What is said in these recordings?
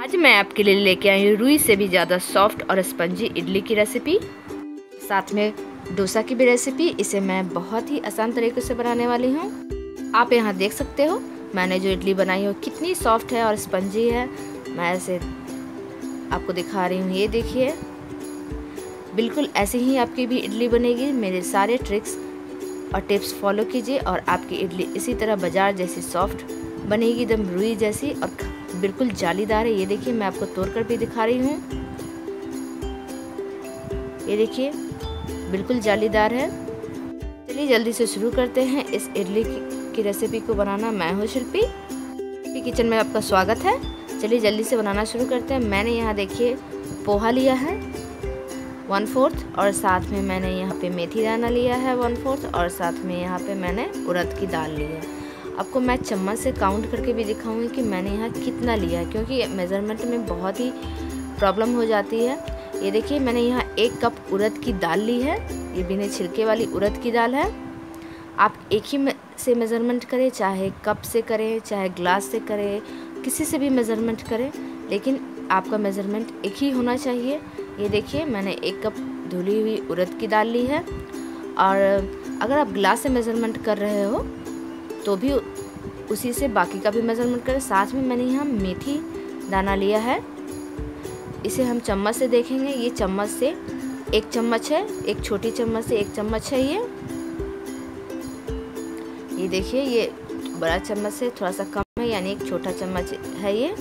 आज मैं आपके लिए लेके आई हूँ रुई से भी ज़्यादा सॉफ्ट और स्पंजी इडली की रेसिपी, साथ में डोसा की भी रेसिपी। इसे मैं बहुत ही आसान तरीके से बनाने वाली हूँ। आप यहाँ देख सकते हो मैंने जो इडली बनाई हो कितनी सॉफ्ट है और स्पंजी है। मैं ऐसे आपको दिखा रही हूँ, ये देखिए, बिल्कुल ऐसे ही आपकी भी इडली बनेगी। मेरे सारे ट्रिक्स और टिप्स फॉलो कीजिए और आपकी इडली इसी तरह बाजार जैसी सॉफ्ट बनेगी, एकदम रुई जैसी और बिल्कुल जालीदार है। ये देखिए, मैं आपको तोड़कर भी दिखा रही हूँ। ये देखिए, बिल्कुल जालीदार है। चलिए जल्दी से शुरू करते हैं इस इडली की रेसिपी को बनाना। मैं हूँ शिल्पी किचन में, आपका स्वागत है। चलिए जल्दी से बनाना शुरू करते हैं। मैंने यहाँ देखिए पोहा लिया है 1/4 और साथ में मैंने यहाँ पे मेथी दाना लिया है 1/4 और साथ में यहाँ पे मैंने उड़द की दाल ली है। आपको मैं चम्मच से काउंट करके भी दिखाऊंगी कि मैंने यहाँ कितना लिया है, क्योंकि मेज़रमेंट में बहुत ही प्रॉब्लम हो जाती है। ये देखिए, मैंने यहाँ 1 कप उड़द की दाल ली है। ये बिना छिलके वाली उड़द की दाल है। आप एक ही से मेज़रमेंट करें, चाहे कप से करें, चाहे ग्लास से करें, किसी से भी मेज़रमेंट करें, लेकिन आपका मेज़रमेंट एक ही होना चाहिए। ये देखिए, मैंने 1 कप धुली हुई उड़द की दाल ली है। और अगर आप ग्लास से मेज़रमेंट कर रहे हो तो भी उसी से बाकी का भी मेज़रमेंट करें। साथ में मैंने यहाँ मेथी दाना लिया है। इसे हम चम्मच से देखेंगे। ये चम्मच से 1 चम्मच है, एक छोटी चम्मच से 1 चम्मच है। ये देखिए, ये बड़ा चम्मच से थोड़ा सा कम है, यानी एक छोटा चम्मच है ये।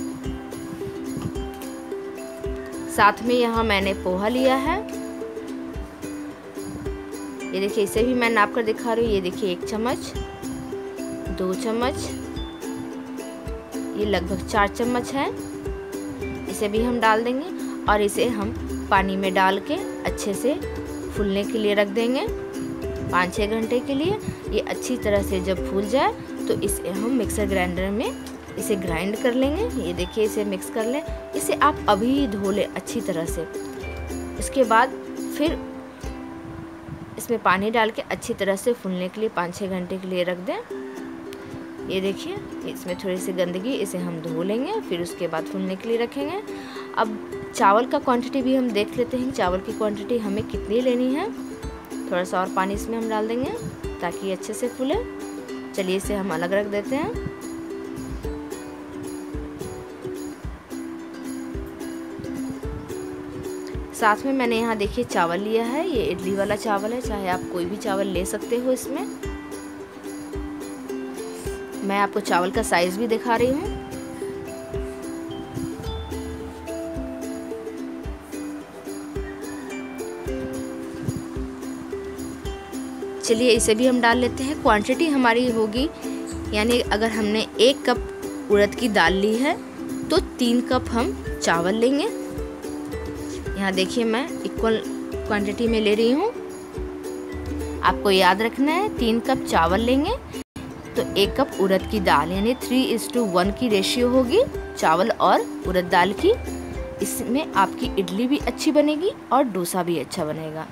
साथ में यहाँ मैंने पोहा लिया है। ये देखिए, इसे भी मैं नाप कर दिखा रही हूँ। ये देखिए, 1 चम्मच, 2 चम्मच, ये लगभग 4 चम्मच है। इसे भी हम डाल देंगे और इसे हम पानी में डाल के अच्छे से फूलने के लिए रख देंगे 5-6 घंटे के लिए। ये अच्छी तरह से जब फूल जाए तो इसे हम मिक्सर ग्राइंडर में इसे ग्राइंड कर लेंगे। ये देखिए, इसे मिक्स कर लें। इसे आप अभी धो लें अच्छी तरह से। इसके बाद फिर इसमें पानी डाल के अच्छी तरह से फूलने के लिए 5-6 घंटे के लिए रख दें। ये देखिए, इसमें थोड़ी सी गंदगी, इसे हम धो लेंगे, फिर उसके बाद फूलने के लिए रखेंगे। अब चावल का क्वांटिटी भी हम देख लेते हैं। चावल की क्वांटिटी हमें कितनी लेनी है। थोड़ा सा और पानी इसमें हम डाल देंगे ताकि अच्छे से फूले। चलिए इसे हम अलग रख देते हैं। साथ में मैंने यहाँ देखिए चावल लिया है। ये इडली वाला चावल है, चाहे आप कोई भी चावल ले सकते हो। इसमें मैं आपको चावल का साइज भी दिखा रही हूँ। चलिए इसे भी हम डाल लेते हैं। क्वांटिटी हमारी होगी, यानी अगर हमने 1 कप उड़द की दाल ली है तो 3 कप हम चावल लेंगे। यहाँ देखिए, मैं इक्वल क्वांटिटी में ले रही हूँ। आपको याद रखना है 3 कप चावल लेंगे तो 1 कप उड़द की दाल, यानी 3:1 की रेशियो होगी चावल और उड़द दाल की। इसमें आपकी इडली भी अच्छी बनेगी और डोसा भी अच्छा बनेगा।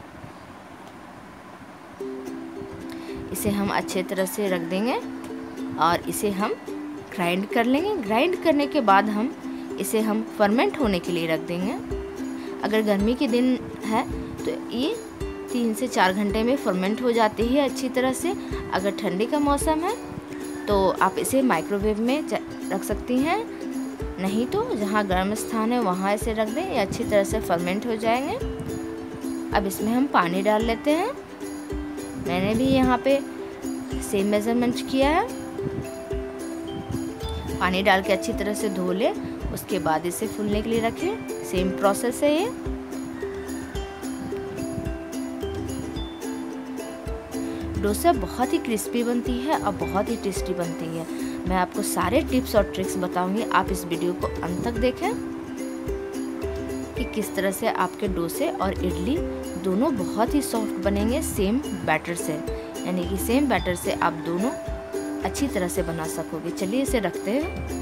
इसे हम अच्छे तरह से रख देंगे और इसे हम ग्राइंड कर लेंगे। ग्राइंड करने के बाद इसे हम फर्मेंट होने के लिए रख देंगे। अगर गर्मी के दिन है तो ये 3 से 4 घंटे में फर्मेंट हो जाती है अच्छी तरह से। अगर ठंडी का मौसम है तो आप इसे माइक्रोवेव में रख सकती हैं, नहीं तो जहाँ गर्म स्थान है वहाँ इसे रख दें, ये अच्छी तरह से फर्मेंट हो जाएंगे। अब इसमें हम पानी डाल लेते हैं। मैंने भी यहाँ पे सेम मेज़रमेंट किया है। पानी डाल के अच्छी तरह से धो ले, उसके बाद इसे फूलने के लिए रखें। सेम प्रोसेस है ये। डोसा बहुत ही क्रिस्पी बनती है और बहुत ही टेस्टी बनती है। मैं आपको सारे टिप्स और ट्रिक्स बताऊंगी। आप इस वीडियो को अंत तक देखें कि किस तरह से आपके डोसे और इडली दोनों बहुत ही सॉफ्ट बनेंगे सेम बैटर से, यानी कि सेम बैटर से आप दोनों अच्छी तरह से बना सकोगे। चलिए इसे रखते हैं।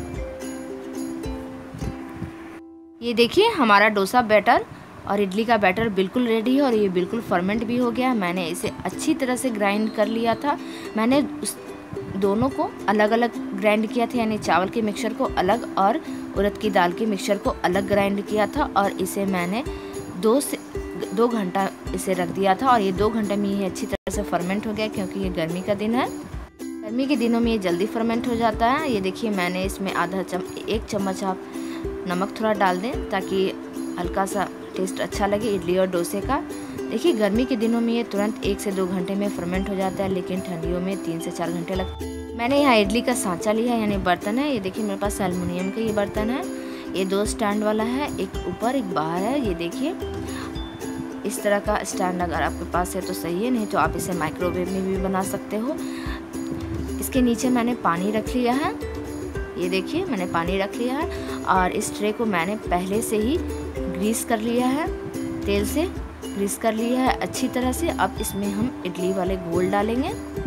ये देखिए, हमारा डोसा बैटर और इडली का बैटर बिल्कुल रेडी है और ये बिल्कुल फर्मेंट भी हो गया। मैंने इसे अच्छी तरह से ग्राइंड कर लिया था। मैंने दोनों को अलग अलग ग्राइंड किया था, यानी चावल के मिक्सचर को अलग और उड़द की दाल के मिक्सचर को अलग ग्राइंड किया था। और इसे मैंने 2 घंटा इसे रख दिया था और ये 2 घंटे में ये अच्छी तरह से फर्मेंट हो गया, क्योंकि ये गर्मी का दिन है। गर्मी के दिनों में ये जल्दी फर्मेंट हो जाता है। ये देखिए मैंने इसमें 1 चम्मच आप नमक थोड़ा डाल दें ताकि हल्का सा टेस्ट अच्छा लगे इडली और डोसे का। देखिए गर्मी के दिनों में ये तुरंत 1 से 2 घंटे में फर्मेंट हो जाता है, लेकिन ठंडियों में 3 से 4 घंटे लगते हैं। मैंने यहाँ इडली का सांचा लिया है, यानी बर्तन है। ये देखिए मेरे पास एल्युमिनियम का ये बर्तन है। ये 2 स्टैंड वाला है, एक ऊपर एक बाहर है। ये देखिए इस तरह का स्टैंड अगर आपके पास है तो सही है, नहीं तो आप इसे माइक्रोवेव में भी बना सकते हो। इसके नीचे मैंने पानी रख लिया है। ये देखिए मैंने पानी रख लिया है और इस ट्रे को मैंने पहले से ही ग्रीस कर लिया है, तेल से ग्रीस कर लिया है अच्छी तरह से। अब इसमें हम इडली वाले घोल डालेंगे।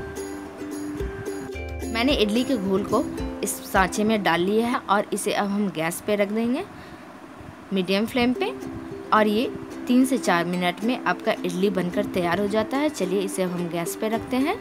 मैंने इडली के घोल को इस सांचे में डाल लिया है और इसे अब हम गैस पे रख देंगे मीडियम फ्लेम पे, और ये 3 से 4 मिनट में आपका इडली बनकर तैयार हो जाता है। चलिए इसे अब हम गैस पे रखते हैं।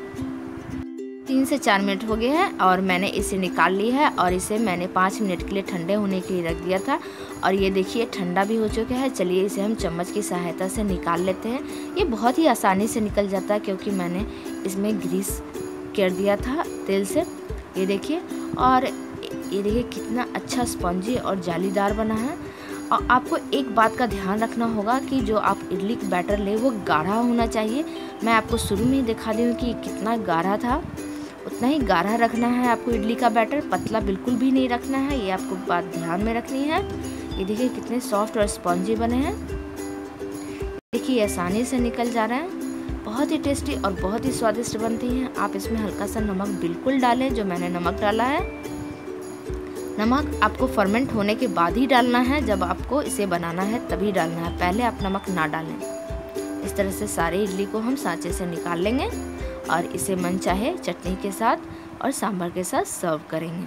3 से 4 मिनट हो गए हैं और मैंने इसे निकाल लिया है और इसे मैंने 5 मिनट के लिए ठंडे होने के लिए रख दिया था और ये देखिए ठंडा भी हो चुका है। चलिए इसे हम चम्मच की सहायता से निकाल लेते हैं। ये बहुत ही आसानी से निकल जाता है क्योंकि मैंने इसमें ग्रीस कर दिया था तेल से। ये देखिए, और ये देखिए कितना अच्छा स्पंजी और जालीदार बना है। और आपको एक बात का ध्यान रखना होगा कि जो आप इडली का बैटर ले वो गाढ़ा होना चाहिए। मैं आपको शुरू में ही दिखा दी हूँ कि कितना गाढ़ा था, उतना ही गाढ़ा रखना है आपको इडली का बैटर, पतला बिल्कुल भी नहीं रखना है। ये आपको बात ध्यान में रखनी है। ये देखिए कितने सॉफ्ट और स्पंजी बने हैं। देखिए आसानी से निकल जा रहा है। बहुत ही टेस्टी और बहुत ही स्वादिष्ट बनती हैं। आप इसमें हल्का सा नमक बिल्कुल डालें, जो मैंने नमक डाला है। नमक आपको फर्मेंट होने के बाद ही डालना है, जब आपको इसे बनाना है तभी डालना है, पहले आप नमक ना डालें। इस तरह से सारे इडली को हम सांचे से निकाल लेंगे और इसे मन चाहे चटनी के साथ और सांभर के साथ सर्व करेंगे।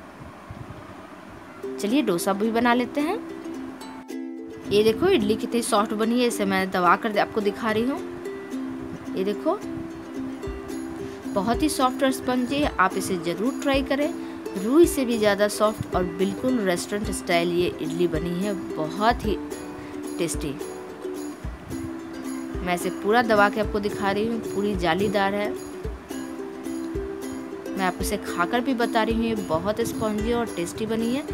चलिए डोसा भी बना लेते हैं। ये देखो इडली कितनी सॉफ्ट बनी है, इसे मैं दबा कर आपको दिखा रही हूँ। ये देखो बहुत ही सॉफ्ट और स्पंजी है। आप इसे ज़रूर ट्राई करें। रूई से भी ज़्यादा सॉफ्ट और बिल्कुल रेस्टोरेंट स्टाइल ये इडली बनी है, बहुत ही टेस्टी। मैं इसे पूरा दबा के आपको दिखा रही हूँ, पूरी जालीदार है। मैं आपको इसे खाकर भी बता रही हूँ, ये बहुत स्पॉन्जी और टेस्टी बनी है।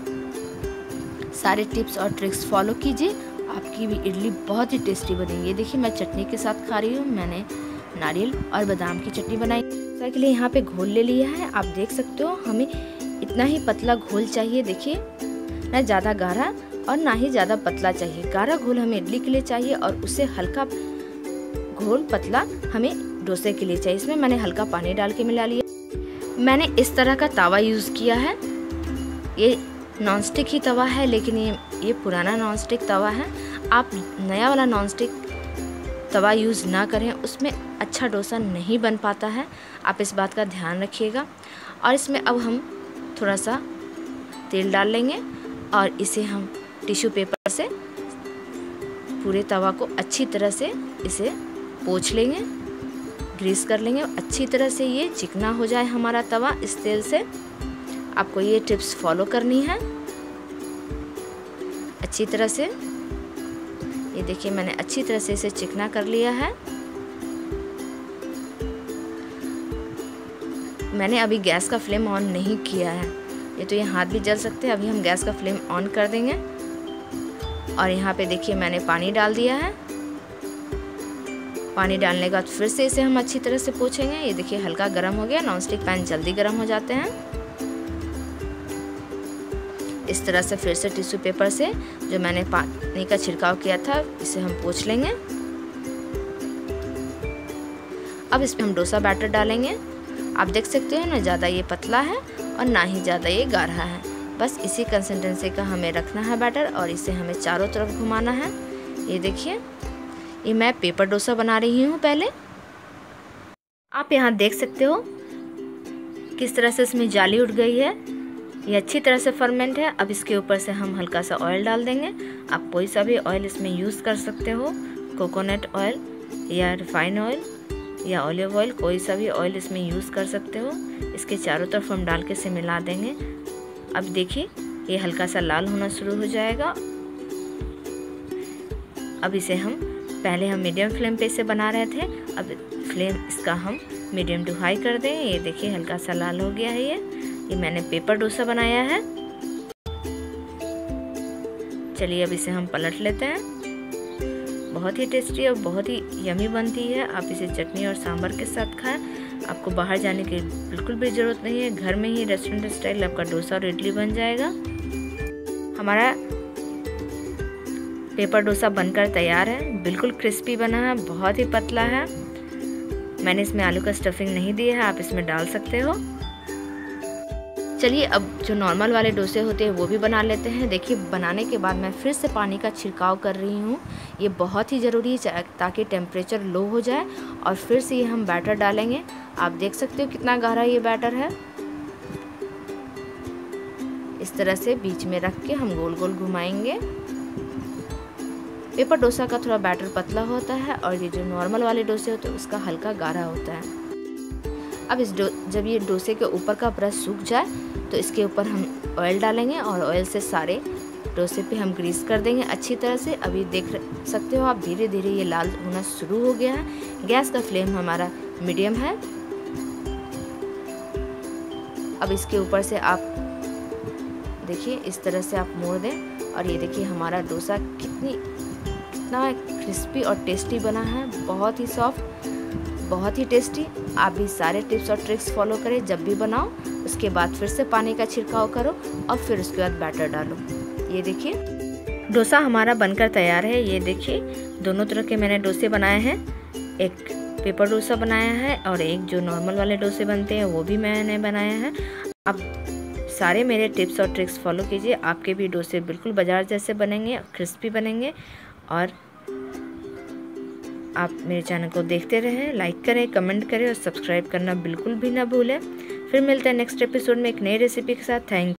सारे टिप्स और ट्रिक्स फॉलो कीजिए, आपकी भी इडली बहुत ही टेस्टी बनेगी। ये देखिए मैं चटनी के साथ खा रही हूँ। मैंने नारियल और बादाम की चटनी बनाई। सर के लिए यहाँ पे घोल ले लिया है। आप देख सकते हो हमें इतना ही पतला घोल चाहिए। देखिए ना ज़्यादा गाढ़ा और ना ही ज़्यादा पतला चाहिए। गाढ़ा घोल हमें इडली के लिए चाहिए और उससे हल्का घोल पतला हमें डोसे के लिए चाहिए। इसमें मैंने हल्का पानी डाल के मिला लिया। मैंने इस तरह का तवा यूज़ किया है। ये नॉनस्टिक ही तवा है, लेकिन ये पुराना नॉनस्टिक तवा है। आप नया वाला नॉनस्टिक तवा यूज़ ना करें, उसमें अच्छा डोसा नहीं बन पाता है। आप इस बात का ध्यान रखिएगा। और इसमें अब हम थोड़ा सा तेल डाल लेंगे और इसे हम टिश्यू पेपर से पूरे तवा को अच्छी तरह से इसे पोंछ लेंगे, ग्रीस कर लेंगे अच्छी तरह से। ये चिकना हो जाए हमारा तवा इस तेल से। आपको ये टिप्स फॉलो करनी है अच्छी तरह से। ये देखिए मैंने अच्छी तरह से इसे चिकना कर लिया है। मैंने अभी गैस का फ्लेम ऑन नहीं किया है, ये तो ये हाथ भी जल सकते हैं। अभी हम गैस का फ्लेम ऑन कर देंगे और यहाँ पे देखिए मैंने पानी डाल दिया है। पानी डालने के बाद फिर से इसे हम अच्छी तरह से पोंछेंगे। ये देखिए हल्का गर्म हो गया। नॉनस्टिक पैन जल्दी गर्म हो जाते हैं। इस तरह से फिर से टिश्यू पेपर से जो मैंने पानी का छिड़काव किया था इसे हम पोंछ लेंगे। अब इसमें हम डोसा बैटर डालेंगे। आप देख सकते हो ना, ज़्यादा ये पतला है और ना ही ज़्यादा ये गाढ़ा है। बस इसी कंसिस्टेंसी का हमें रखना है बैटर और इसे हमें चारों तरफ घुमाना है। ये देखिए ये मैं पेपर डोसा बना रही हूँ। पहले आप यहाँ देख सकते हो किस तरह से इसमें जाली उठ गई है। ये अच्छी तरह से फर्मेंट है। अब इसके ऊपर से हम हल्का सा ऑयल डाल देंगे। आप कोई सा भी ऑयल इसमें यूज़ कर सकते हो, कोकोनट ऑयल या रिफाइंड ऑयल। या ऑलिव ऑयल, कोई सा भी ऑयल इसमें यूज़ कर सकते हो। इसके चारों तरफ हम डाल के इसे मिला देंगे। अब देखिए ये हल्का सा लाल होना शुरू हो जाएगा। अब इसे पहले हम मीडियम फ्लेम पे इसे बना रहे थे, अब फ्लेम इसका हम मीडियम टू हाई कर देंगे। ये देखिए हल्का सा लाल हो गया है। ये मैंने पेपर डोसा बनाया है। चलिए अब इसे हम पलट लेते हैं। बहुत ही टेस्टी और बहुत ही यमी बनती है। आप इसे चटनी और सांभर के साथ खाएं। आपको बाहर जाने की बिल्कुल भी ज़रूरत नहीं है, घर में ही रेस्टोरेंट स्टाइल आपका डोसा और इडली बन जाएगा। हमारा पेपर डोसा बनकर तैयार है। बिल्कुल क्रिस्पी बना है, बहुत ही पतला है। मैंने इसमें आलू का स्टफिंग नहीं दिया है, आप इसमें डाल सकते हो। चलिए अब जो नॉर्मल वाले डोसे होते हैं वो भी बना लेते हैं। देखिए बनाने के बाद मैं फिर से पानी का छिड़काव कर रही हूँ। ये बहुत ही ज़रूरी है ताकि टेम्परेचर लो हो जाए। और फिर से ये हम बैटर डालेंगे। आप देख सकते हो कितना गाढ़ा ये बैटर है। इस तरह से बीच में रख के हम गोल गोल घुमाएंगे। पेपर डोसा का थोड़ा बैटर पतला होता है और ये जो नॉर्मल वाले डोसे होते हैं उसका हल्का गाढ़ा होता है। अब जब ये डोसे के ऊपर का ब्रश सूख जाए तो इसके ऊपर हम ऑयल डालेंगे और ऑयल से सारे डोसे पे हम ग्रीस कर देंगे अच्छी तरह से। अभी देख सकते हो आप धीरे धीरे ये लाल होना शुरू हो गया है। गैस का फ्लेम हमारा मीडियम है। अब इसके ऊपर से आप देखिए इस तरह से आप मोड़ दें और ये देखिए हमारा डोसा कितना क्रिस्पी और टेस्टी बना है। बहुत ही सॉफ्ट, बहुत ही टेस्टी। आप भी सारे टिप्स और ट्रिक्स फॉलो करें जब भी बनाओ। उसके बाद फिर से पानी का छिड़काव करो और फिर उसके बाद बैटर डालो। ये देखिए डोसा हमारा बनकर तैयार है। ये देखिए दोनों तरह के मैंने डोसे बनाए हैं। एक पेपर डोसा बनाया है और एक जो नॉर्मल वाले डोसे बनते हैं वो भी मैंने बनाया है। आप सारे मेरे टिप्स और ट्रिक्स फॉलो कीजिए। आपके भी डोसे बिल्कुल बाजार जैसे बनेंगे, क्रिस्पी बनेंगे। और आप मेरे चैनल को देखते रहें, लाइक करें, कमेंट करें और सब्सक्राइब करना बिल्कुल भी ना भूलें। फिर मिलते हैं नेक्स्ट एपिसोड में एक नई रेसिपी के साथ। थैंक